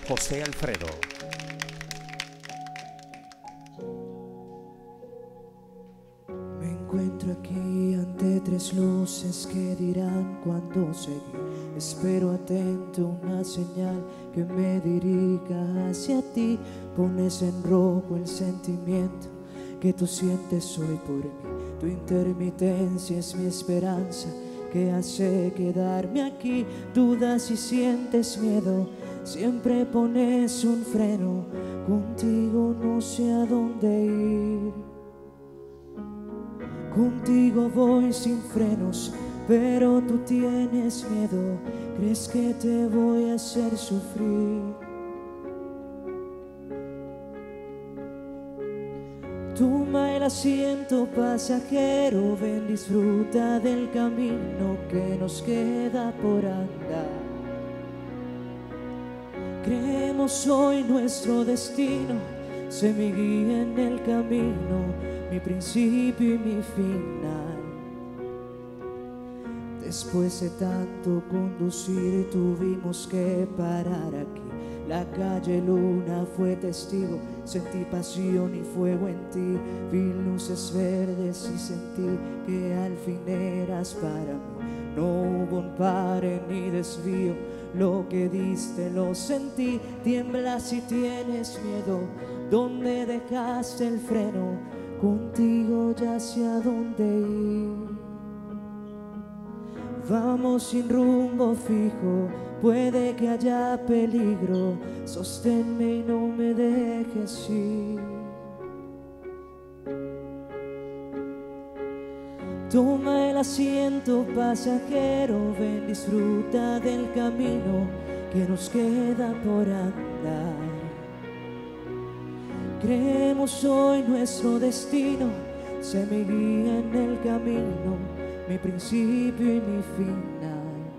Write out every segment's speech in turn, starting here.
José Alfredo. Me encuentro aquí ante tres luces que dirán cuando seguir. Espero atento una señal que me dirija hacia ti. Pones en rojo el sentimiento que tú sientes hoy por mí. Tu intermitencia es mi esperanza que hace quedarme aquí. Dudas y sientes miedo, siempre pones un freno. Contigo no sé a dónde ir. Contigo voy sin frenos, pero tú tienes miedo. Crees que te voy a hacer sufrir. Toma el asiento pasajero, ven, disfruta del camino que nos queda por andar. Creemos hoy nuestro destino, sé mi guía en el camino, mi principio y mi final. Después de tanto conducir tuvimos que parar aquí. La calle Luna fue testigo, sentí pasión y fuego en ti. Vi luces verdes y sentí que al fin eras para mí. No hubo un pare ni desvío, lo que diste lo sentí. Tiemblas y tienes miedo, ¿dónde dejaste el freno? Contigo ya sé a dónde ir. Vamos sin rumbo fijo, puede que haya peligro. Sosténme y no me dejes ir. Toma el asiento pasajero, ven, disfruta del camino que nos queda por andar. Creemos hoy nuestro destino, sé mi guía en el camino, mi principio y mi final.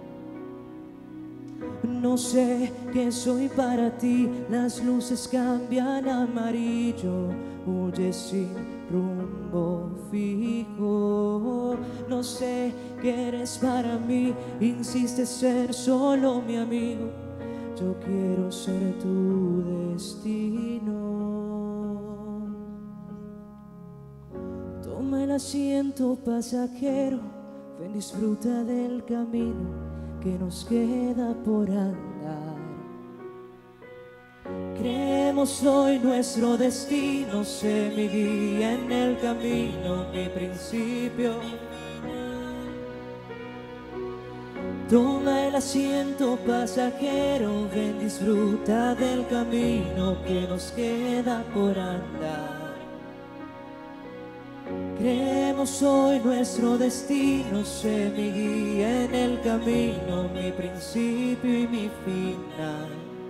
No sé qué soy para ti, las luces cambian a amarillo, huye sin rumbo fijo. No sé qué eres para mí, insistes ser solo mi amigo. Yo quiero ser tu destino. Toma el asiento pasajero, ven, disfruta del camino que nos queda por andar. Creemos hoy nuestro destino, sé mi guía en el camino, mi principio. Toma el asiento pasajero, ven, disfruta del camino que nos queda por andar. Creemos hoy nuestro destino, sé mi guía en el camino, mi principio y mi final.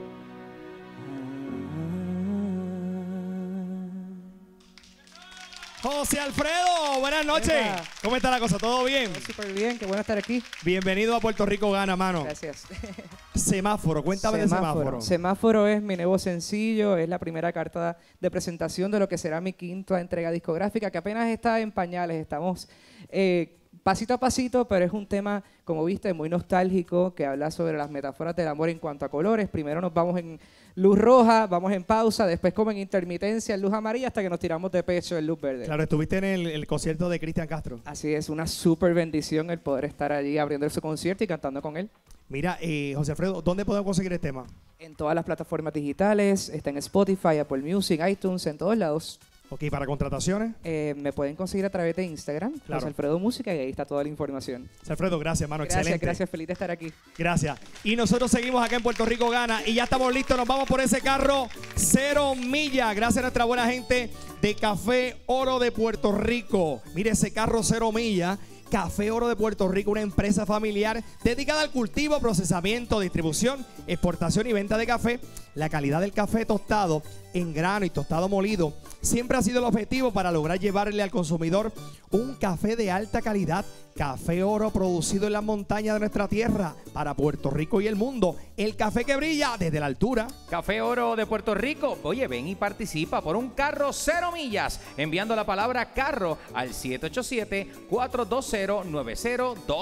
José Alfredo, buenas noches. Venga. ¿Cómo está la cosa? ¿Todo bien? Súper bien, qué bueno estar aquí. Bienvenido a Puerto Rico Gana, mano. Gracias. Semáforo, cuéntame de Semáforo. Semáforo es mi nuevo sencillo, es la primera carta de presentación de lo que será mi quinta entrega discográfica, que apenas está en pañales. Estamos pasito a pasito, pero es un tema, como viste, muy nostálgico, que habla sobre las metáforas del amor en cuanto a colores. Primero nos vamos en luz roja, vamos en pausa, después como en intermitencia en luz amarilla, hasta que nos tiramos de pecho en luz verde. Claro, estuviste en el concierto de Cristian Castro. Así es, una súper bendición el poder estar allí abriendo su concierto y cantando con él. Mira, José Alfredo, ¿dónde podemos conseguir el tema? En todas las plataformas digitales, está en Spotify, Apple Music, iTunes, en todos lados. Ok, ¿para contrataciones? Me pueden conseguir a través de Instagram, Claro. José Alfredo Música, y ahí está toda la información. José Alfredo, gracias, hermano. Gracias, Excelente. gracias, feliz de estar aquí. Gracias. Y nosotros seguimos acá en Puerto Rico Gana y ya estamos listos. Nos vamos por ese carro 0 millas. Gracias a nuestra buena gente de Café Oro de Puerto Rico. Mire ese carro 0 millas. Café Oro de Puerto Rico, una empresa familiar dedicada al cultivo, procesamiento, distribución, exportación y venta de café. La calidad del café tostado en grano y tostado molido siempre ha sido el objetivo para lograr llevarle al consumidor un café de alta calidad. Café Oro, producido en las montañas de nuestra tierra para Puerto Rico y el mundo. El café que brilla desde la altura. Café Oro de Puerto Rico. Oye, ven y participa por un carro 0 millas enviando la palabra carro al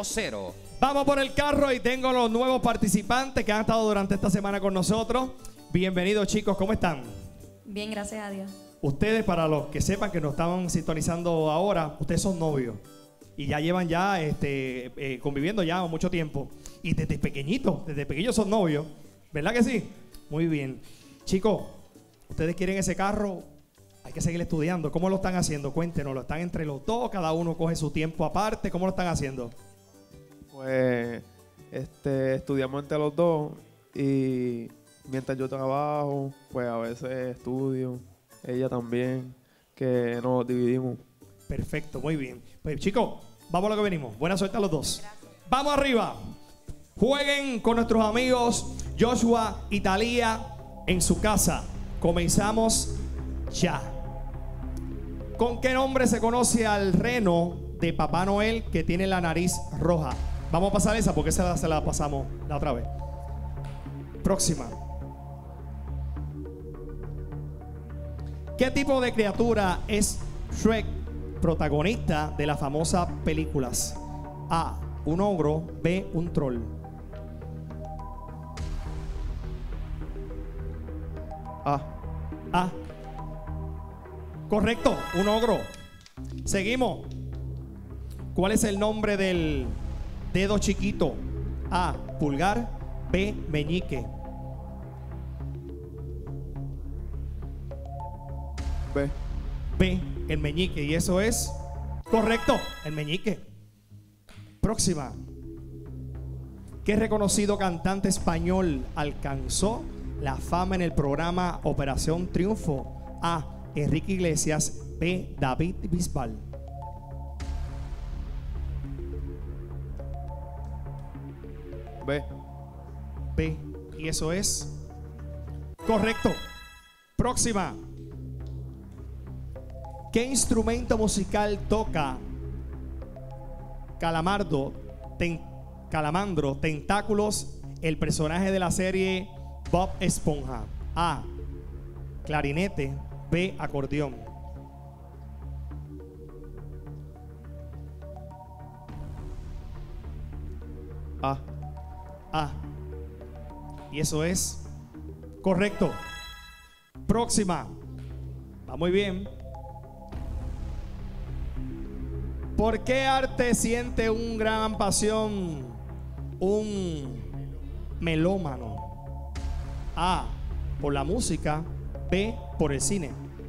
787-420-9020. Vamos por el carro y tengo los nuevos participantes que han estado durante esta semana con nosotros. Bienvenidos, chicos, ¿cómo están? Bien, gracias a Dios. Ustedes, para los que sepan que nos estaban sintonizando ahora, ustedes son novios y ya llevan conviviendo ya mucho tiempo. Y desde pequeños son novios, ¿verdad que sí? Muy bien. Chicos, ustedes quieren ese carro, hay que seguir estudiando. ¿Cómo lo están haciendo? Cuéntenos, ¿lo están entre los dos? ¿Cada uno coge su tiempo aparte? ¿Cómo lo están haciendo? Pues estudiamos entre los dos y mientras yo trabajo, pues a veces estudio, ella también, que nos dividimos. Perfecto, muy bien. Pues chicos, vamos a lo que venimos. Buena suerte a los dos. Gracias. Vamos arriba. Jueguen con nuestros amigos Joshua y Talía en su casa. Comenzamos ya. ¿Con qué nombre se conoce al reno de Papá Noel que tiene la nariz roja? Vamos a pasar esa porque esa se la pasamos la otra vez. Próxima. ¿Qué tipo de criatura es Shrek, protagonista de las famosas películas? A, un ogro. B, un troll. A. Correcto, un ogro. Seguimos. ¿Cuál es el nombre del dedo chiquito? A, pulgar. B, meñique. B, el meñique. Y eso es correcto, el meñique. Próxima. ¿Qué reconocido cantante español alcanzó la fama en el programa Operación Triunfo? A, Enrique Iglesias. B, David Bisbal. B, y eso es correcto. Próxima. ¿Qué instrumento musical toca Calamandro, Tentáculos, el personaje de la serie Bob Esponja? A, clarinete. B, acordeón. A. Y eso es correcto. Próxima. Va muy bien. ¿Por qué arte siente un gran pasión un melómano? A, por la música. B, por el cine.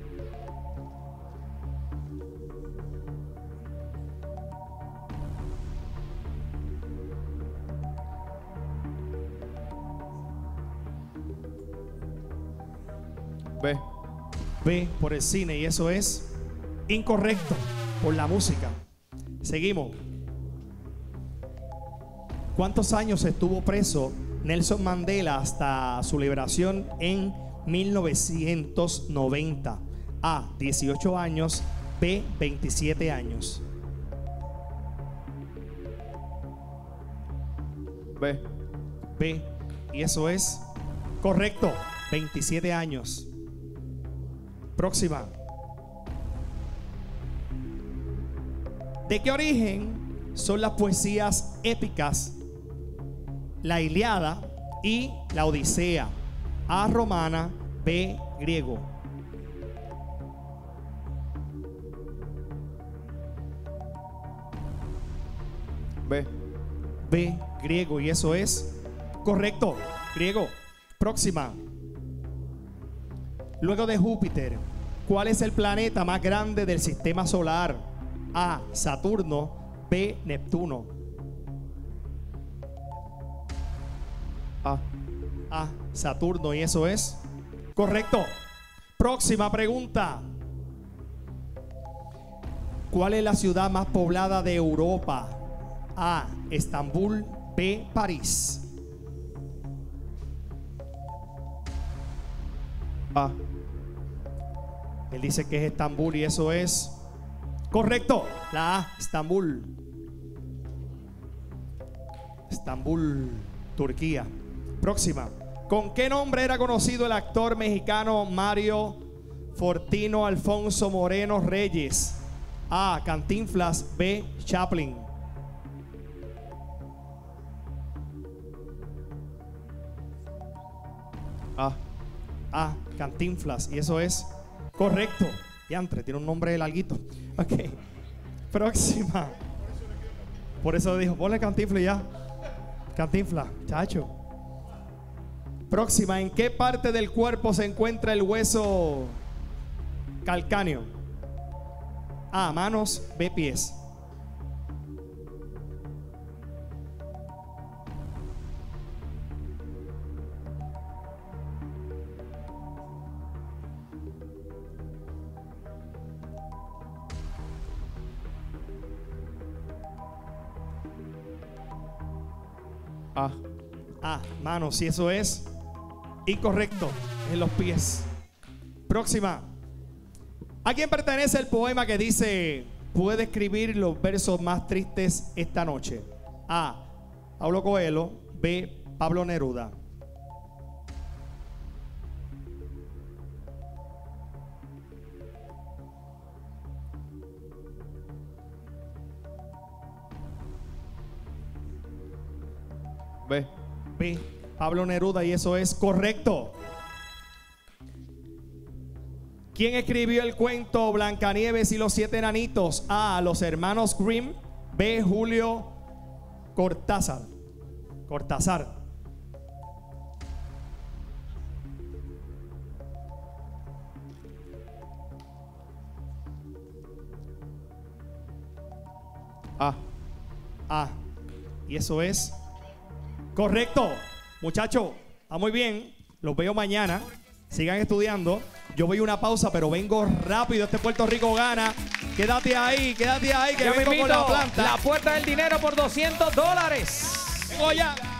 B, por el cine. Y eso es incorrecto, por la música. Seguimos. ¿Cuántos años estuvo preso Nelson Mandela hasta su liberación en 1990? A, 18 años. B, 27 años. B, y eso es correcto, 27 años. Próxima. ¿De qué origen son las poesías épicas la Ilíada y la Odisea? A, romana. B, griego. B, griego. Y eso es correcto, griego. Próxima. Luego de Júpiter, ¿cuál es el planeta más grande del sistema solar? A, Saturno. B, Neptuno. A, Saturno. Y eso es correcto. Próxima pregunta. ¿Cuál es la ciudad más poblada de Europa? A, Estambul. B, París. Él dice que es Estambul y eso es correcto. La A, Estambul. Estambul, Turquía. Próxima. ¿Con qué nombre era conocido el actor mexicano Mario Fortino Alfonso Moreno Reyes? A, Cantinflas. B, Chaplin. A, Cantinflas. Y eso es correcto. Diantre, tiene un nombre larguito. Ok. Próxima. Por eso dijo, ponle Cantinflas ya. Cantinflas, chacho. Próxima, ¿en qué parte del cuerpo se encuentra el hueso calcáneo? A, manos, B, pies. A. A, manos, y eso es incorrecto, en los pies. Próxima. ¿A quién pertenece el poema que dice: puede escribir los versos más tristes esta noche? A, Paulo Coelho. B, Pablo Neruda. B. B, Pablo Neruda, y eso es correcto. ¿Quién escribió el cuento Blancanieves y los 7 enanitos? A, los hermanos Grimm. B, Julio Cortázar. A. A, y eso es correcto. Muchachos, está muy bien. Los veo mañana. Sigan estudiando. Yo voy a una pausa, pero vengo rápido. Este Puerto Rico gana. Quédate ahí, que Ya vengo con la planta. la puerta del dinero por $200. Vengo ya.